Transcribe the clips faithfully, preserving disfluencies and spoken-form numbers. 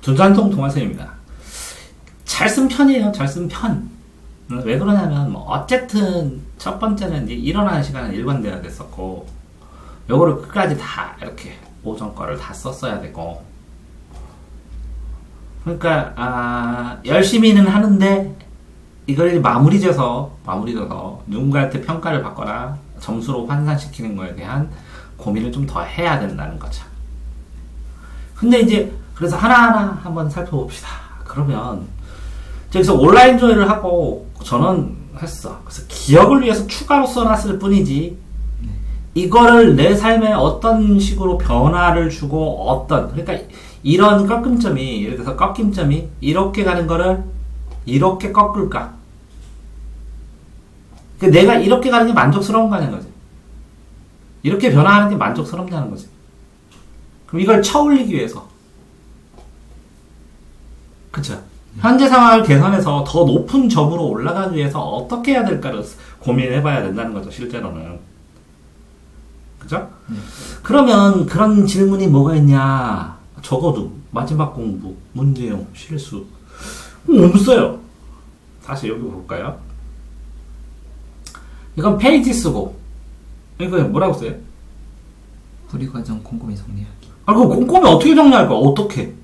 조단성 동화쌤입니다. 잘 쓴 편이에요. 잘 쓴 편. 왜 그러냐면 뭐 어쨌든 첫 번째는 이제 일어나는 시간은 일관돼야 됐었고, 요거를 끝까지 다 이렇게 오전 거를 다 썼어야 되고, 그러니까 아, 열심히는 하는데 이걸 마무리 져서 마무리 져서 누군가한테 평가를 받거나 점수로 환산시키는 거에 대한 고민을 좀 더 해야 된다는 거죠. 근데 이제 그래서 하나하나 한번 살펴봅시다. 그러면 여기서 온라인 조회를 하고 저는 했어. 그래서 기억을 위해서 추가로 써놨을 뿐이지, 이거를 내 삶에 어떤 식으로 변화를 주고 어떤, 그러니까 이런 꺾임점이, 예를 들어서 꺾임점이 이렇게 가는 거를 이렇게 꺾을까? 그러니까 내가 이렇게 가는 게 만족스러운 거 아닌 거지. 이렇게 변화하는 게 만족스럽다는 거지. 그럼 이걸 쳐올리기 위해서, 그쵸? 현재 상황을 개선해서 더 높은 점으로 올라가기 위해서 어떻게 해야 될까를 고민을 해봐야 된다는 거죠, 실제로는. 그죠? 음. 그러면 그런 질문이 뭐가 있냐? 적어도 마지막 공부, 문제용, 실수 없어요. 다시 여기 볼까요? 이건 페이지 쓰고, 이거 뭐라고 써요? 풀이과정 꼼꼼히 정리하기. 아, 그거 꼼꼼히 어떻게 정리할 거야? 어떻게?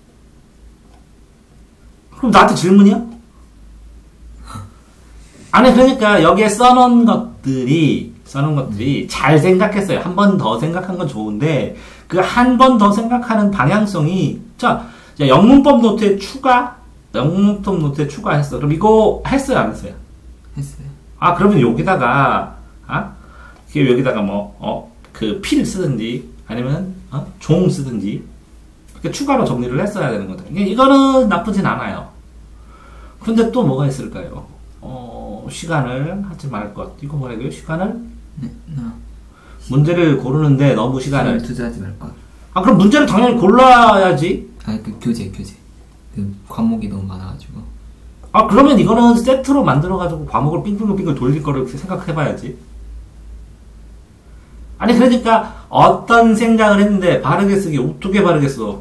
그럼 나한테 질문이야? 아니, 그러니까 여기에 써놓은 것들이, 써놓은 것들이 잘 생각했어요. 한 번 더 생각한 건 좋은데, 그 한 번 더 생각하는 방향성이, 자, 영문법 노트에 추가, 영문법 노트에 추가했어. 그럼 이거 했어요, 안 했어요? 했어요. 아, 그러면 여기다가, 아, 여기다가 뭐, 어, 그 필 쓰든지, 아니면, 어, 종 쓰든지, 이렇게 추가로 정리를 했어야 되는 거다. 이거는 나쁘진 않아요. 그런데 또 뭐가 있을까요? 어, 시간을 하지 말 것. 이거 뭐라고요? 시간을? 네, 나. 문제를 고르는데 너무 시간을. 투자하지 말 것. 아, 그럼 문제를 당연히 골라야지. 아, 그 교재, 교재. 그 과목이 너무 많아가지고. 아, 그러면 이거는 세트로 만들어가지고 과목을 빙빙빙빙 돌릴 거를 생각해봐야지. 아니, 그러니까 어떤 생각을 했는데 바르게 쓰기 어떻게 바르게 써?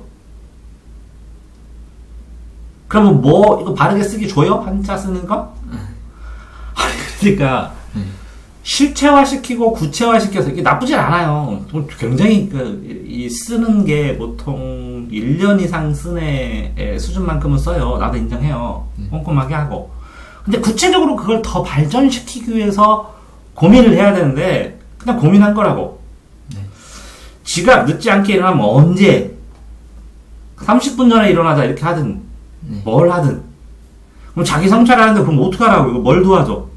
그러면 뭐 이거 바르게 쓰기 줘요? 한자 쓰는 거? 아니, 그러니까 실체화시키고 구체화시켜서 이게 나쁘진 않아요. 굉장히 그, 이 쓰는 게 보통 일 년 이상 쓴 애 수준만큼은 써요. 나도 인정해요. 꼼꼼하게 하고. 근데 구체적으로 그걸 더 발전시키기 위해서 고민을 해야 되는데 그냥 고민한 거라고. 네. 지각 늦지 않게 일어나면 언제? 삼십 분 전에 일어나자 이렇게 하든 네. 뭘 하든. 그럼 자기 성찰하는데 그럼 어떡하라고? 이거 뭘 도와줘?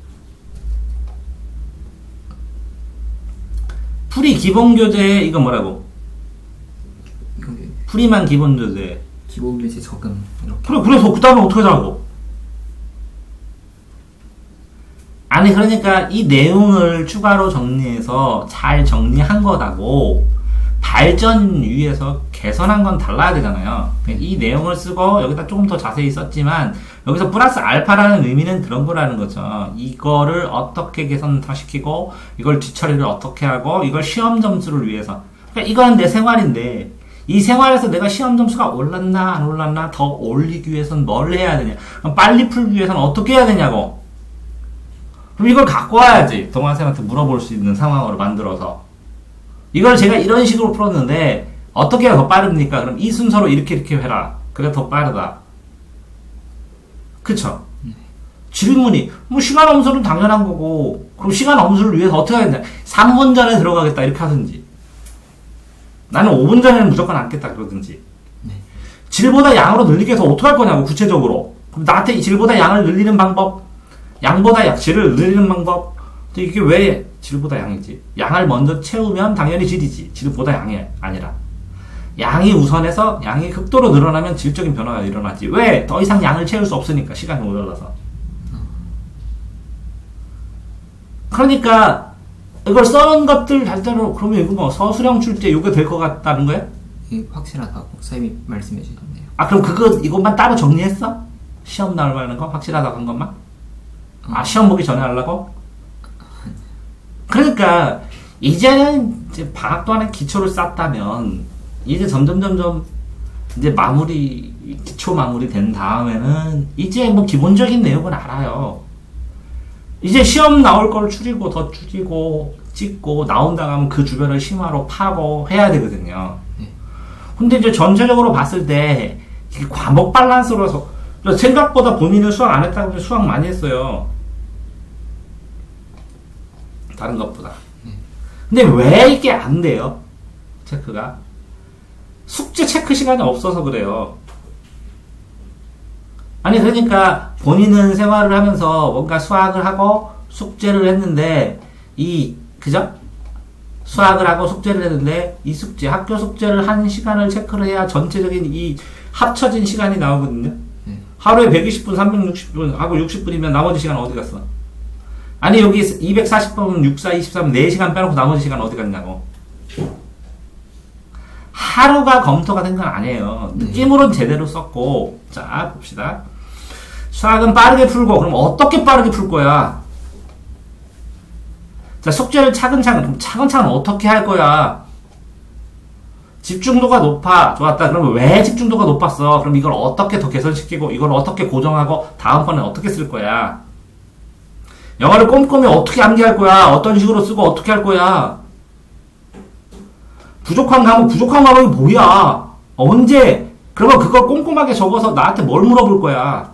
풀이 기본 교재 이거 뭐라고? 이거 풀이만 기본 교재. 기본 교재 적음 이렇게. 그래, 그래서 그 다음에 어떻게 하라고? 아니, 그러니까 이 내용을 추가로 정리해서 잘 정리한 거다고 발전 위해서 개선한 건 달라야 되잖아요. 이 내용을 쓰고 여기다 조금 더 자세히 썼지만 여기서 플러스 알파라는 의미는 그런 거라는 거죠. 이거를 어떻게 개선 더 시키고 이걸 뒤처리를 어떻게 하고 이걸 시험 점수를 위해서. 그러니까 이건 내 생활인데 이 생활에서 내가 시험 점수가 올랐나 안 올랐나 더 올리기 위해서는 뭘 해야 되냐. 그럼 빨리 풀기 위해서는 어떻게 해야 되냐고. 그럼 이걸 갖고 와야지. 동화생한테 물어볼 수 있는 상황으로 만들어서. 이걸 제가 이런 식으로 풀었는데 어떻게 해야 더 빠릅니까? 그럼 이 순서로 이렇게 이렇게 해라. 그래 더 빠르다. 그쵸? 네. 질문이 뭐 시간 엄수는 당연한 거고 그럼 시간 엄수를 위해서 어떻게 하겠냐. 삼 분 전에 들어가겠다 이렇게 하든지 나는 오 분 전에는 무조건 앉겠다 그러든지. 네. 질보다 양으로 늘리기 위해서 어떻게 할 거냐고 구체적으로. 그럼 나한테 이 질보다 양을 늘리는 방법, 양보다 약 질을 늘리는 방법. 이게 왜 질보다 양이지? 양을 먼저 채우면 당연히 질이지. 질보다 양이 아니라. 양이 우선해서 양이 극도로 늘어나면 질적인 변화가 일어나지. 왜? 더 이상 양을 채울 수 없으니까. 시간이 모자라서. 그러니까 이걸 써놓은 것들 절대로 그러면 이거 뭐 서술형 출제 이거 될 것 같다는 거야? 예, 확실하다고 선생님이 말씀해 주셨네요. 아, 그럼 그거 이것만 따로 정리했어? 시험 나올 만한 거? 확실하다고 한 것만? 아, 시험 보기 전에 하려고? 그러니까 이제는 이제 방학 동안에 기초를 쌓다면 이제 점점 점점 이제 마무리 이 기초 마무리 된 다음에는 이제 뭐 기본적인 내용은 알아요. 이제 시험 나올 걸 줄이고 더 줄이고 찍고 나온다 하면 그 주변을 심화로 파고 해야 되거든요. 네. 근데 이제 전체적으로 봤을 때 이게 과목 밸런스로서 생각보다 본인은 수학 안 했다고 해서 수학 많이 했어요. 다른 것보다. 네. 근데 왜 이게 안 돼요? 체크가 숙제 체크 시간이 없어서 그래요. 아니 그러니까 본인은 생활을 하면서 뭔가 수학을 하고 숙제를 했는데 이 그죠? 수학을 하고 숙제를 했는데 이 숙제 학교 숙제를 한 시간을 체크를 해야 전체적인 이 합쳐진 시간이 나오거든요. 네. 하루에 백이십 분, 삼백육십 분 하고 육십 분이면 나머지 시간 어디 갔어? 아니 여기 이백사십 분, 육, 사, 이십삼 네 시간 빼놓고 나머지 시간 어디 갔냐고. 하루가 검토가 된 건 아니에요. 느낌으로는 제대로 썼고. 자 봅시다. 수학은 빠르게 풀고 그럼 어떻게 빠르게 풀 거야? 자 숙제를 차근차근 그럼 차근차근 어떻게 할 거야? 집중도가 높아. 좋았다. 그러면 왜 집중도가 높았어? 그럼 이걸 어떻게 더 개선시키고 이걸 어떻게 고정하고 다음번에 어떻게 쓸 거야? 영어를 꼼꼼히 어떻게 암기할 거야? 어떤 식으로 쓰고 어떻게 할 거야? 부족한 과목, 부족한 과목이 뭐야? 언제? 그러면 그걸 꼼꼼하게 적어서 나한테 뭘 물어볼 거야?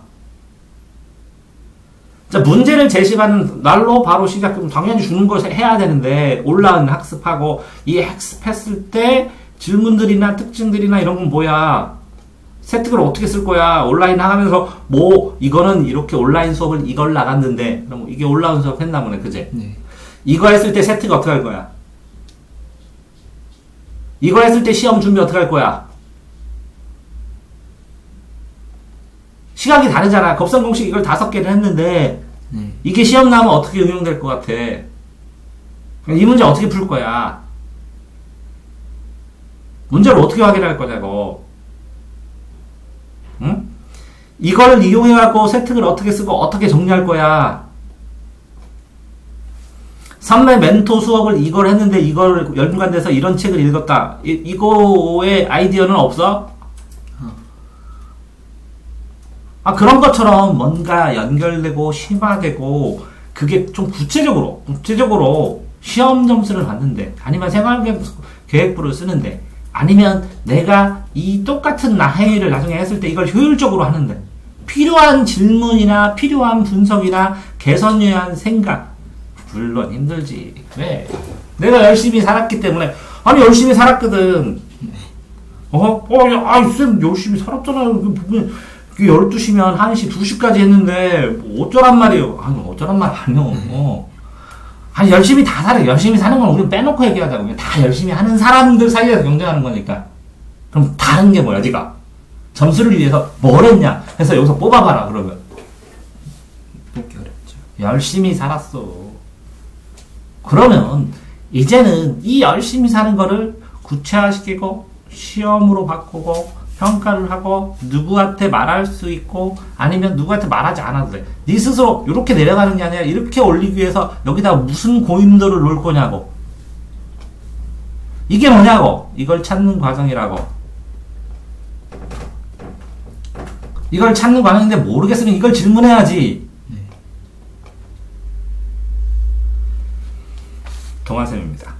자, 문제를 제시하는 날로 바로 시작, 그럼 당연히 주는 걸 해야 되는데, 온라인 학습하고, 이 학습했을 때 질문들이나 특징들이나 이런 건 뭐야? 세특을 어떻게 쓸 거야? 온라인 하면서, 뭐, 이거는 이렇게 온라인 수업을 이걸 나갔는데, 그럼 이게 온라인 수업 했나 보네, 그제? 네. 이거 했을 때 세특 어떻게 할 거야? 이거 했을 때 시험 준비 어떻게 할 거야? 시각이 다르잖아. 겁선 공식 이걸 다섯 개를 했는데, 네. 이게 시험 나오면 어떻게 응용될 것 같아? 이 문제 어떻게 풀 거야? 문제를 어떻게 확인할 거냐고. 응? 이걸 이용해갖고 세특을 어떻게 쓰고 어떻게 정리할 거야? 선배 멘토 수업을 이걸 했는데 이걸 연관돼서 이런 책을 읽었다. 이, 이거의 아이디어는 없어? 아, 그런 것처럼 뭔가 연결되고 심화되고 그게 좀 구체적으로 구체적으로 시험 점수를 받는데 아니면 생활계획부를 쓰는데 아니면 내가 이 똑같은 나행위를 나중에 했을 때 이걸 효율적으로 하는데 필요한 질문이나 필요한 분석이나 개선 위한 생각 물론 힘들지. 왜? 내가 열심히 살았기 때문에. 아니 열심히 살았거든. 어? 어, 야, 아이 쌤 열심히 살았잖아요. 그 부분 열두 시면 한 시, 두 시까지 했는데 뭐 어쩌란 말이에요. 아니 어쩌란 말 아니요. 어. 아니 열심히 다 살아. 열심히 사는 건 우리 빼놓고 얘기하자고. 다 열심히 하는 사람들 사이에서 경쟁하는 거니까. 그럼 다른 게 뭐야, 네가? 점수를 위해서 뭘 했냐? 해서 여기서 뽑아봐라, 그러면. 뽑기 어렵죠. 열심히 살았어. 그러면 이제는 이 열심히 사는 거를 구체화시키고 시험으로 바꾸고 평가를 하고 누구한테 말할 수 있고 아니면 누구한테 말하지 않아도 돼. 네 스스로 이렇게 내려가는 게 아니라 이렇게 올리기 위해서 여기다 무슨 고임도를 놓을 거냐고. 이게 뭐냐고. 이걸 찾는 과정이라고. 이걸 찾는 과정인데 모르겠으면 이걸 질문해야지. 동아쌤입니다.